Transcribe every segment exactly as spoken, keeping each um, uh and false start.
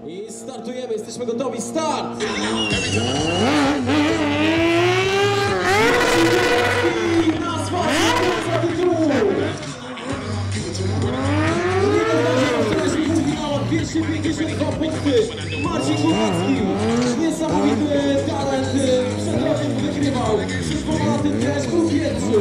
I startujemy, jesteśmy gotowi, start! dwieście pięćdziesiąt dwa punkty, Marcin Głowacki, niesamowity talent, przed rokiem wygrywał, przez dwa lata też był pierwszy.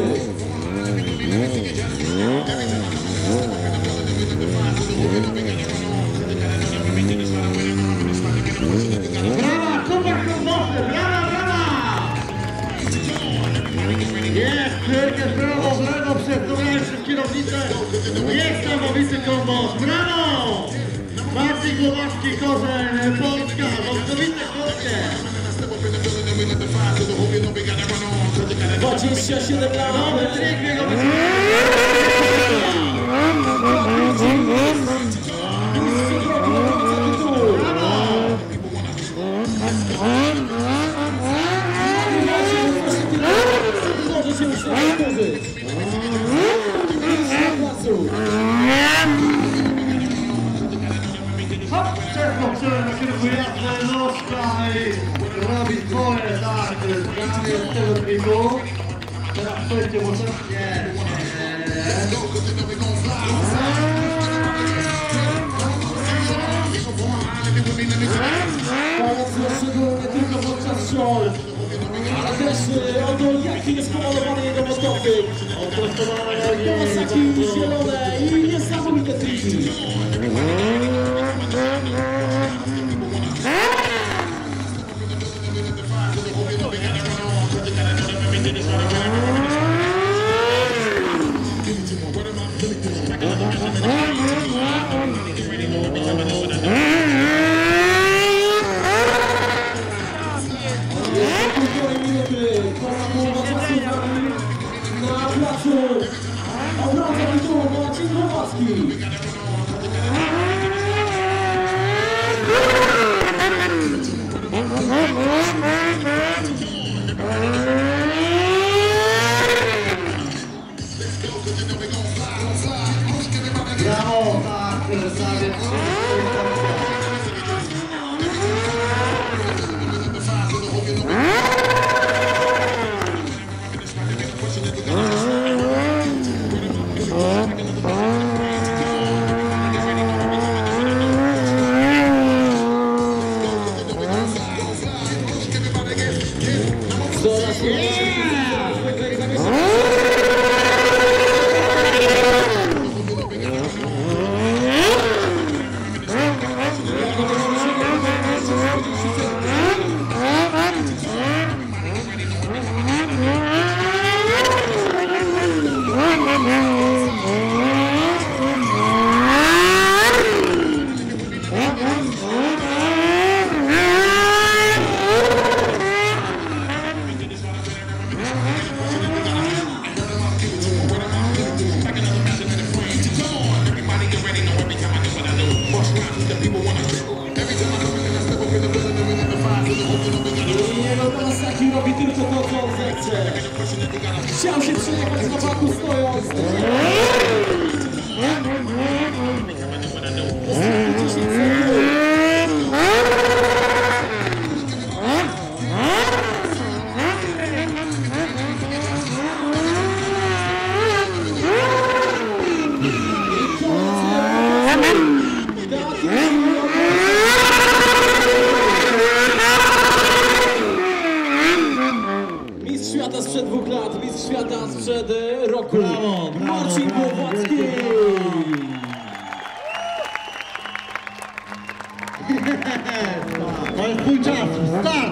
Brawa, Kuba Krążowski, brawa, brawa! Jest, wielkie brawo, brawo, przekonałem przez kierownicę. Niesamowity kombos, brawo! Marcin Głowacki, Korzeń, Polska, Wątkowice, Polskie. dwadzieścia siedem lat. Nowy trik jego Może się już powtórzyć. Hop, przeskok na kierunku jazdy, nóżka i robi swoje, tak, zgranie z tego triku. Teraz przejdzie może? Nie, nie, Pajac szczególnie nie tylko podczas show, ale też o to, jaki jest pomalowany jego motocykl. Kawasaki zielone i niesamowite triki. Na placu obrona tytułu Marcin Głowacki. brawo, tak, zabieg. Coraz Kawasaki robi tylko to, co on zechce. Chciał się przejechać na baku stojąc. Ostatnie dziesięć sekund. Mistrz świata sprzed dwóch lat, mistrz świata sprzed roku. Brawo, brawo, Marcin brawo, Głowacki. To jest twój czas, start!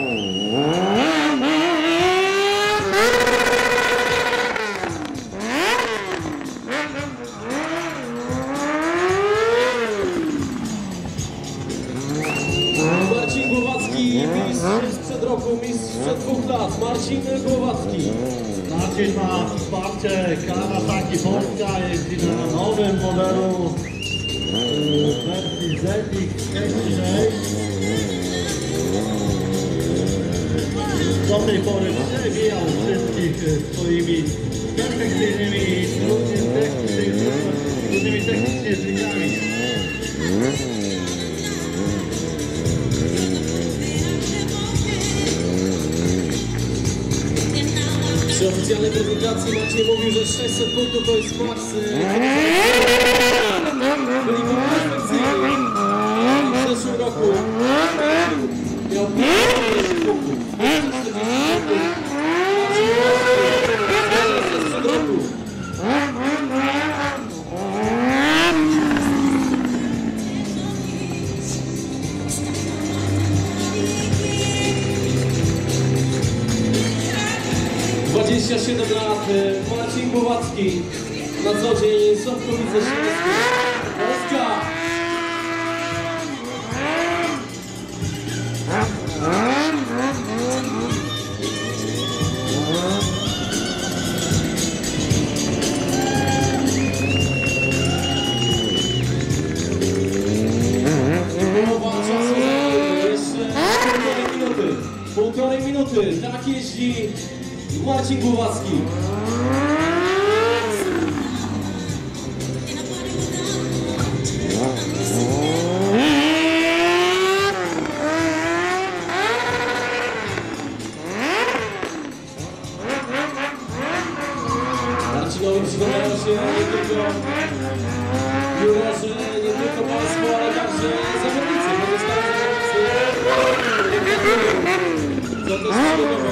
Marcin Głowacki, mistrz sprzed roku, mistrz sprzed dwóch lat. Marcin Głowacki. Marcin ma wsparcie Kawasaki Polska, jeździ na nowym modelu w wersji Z X sześć. Do tej pory przewijał wszystkich swoimi perfekcyjnymi, trudnymi technicznie trikami. oficjalnej prezentacji Maciej mówił, że sześćset punktów to jest maks. Byli perfekcyjni. W zeszłym roku miał pięćdziesiąt punktów. czterdzieści punktów. Maciej Głowacki sprzed roku. dwadzieścia siedem lat, Marcin Głowacki, na co dzień Sądkowice Śląskie, Polska! Połowa czasu za jeszcze półtorej minuty, półtorej minuty, tak jeździ Marcin Głowacki. Marcinowi przyglądają się nie tylko jurorzy, nie tylko państwo, ale także zawodnicy. Pozostali zawodnicy. Za to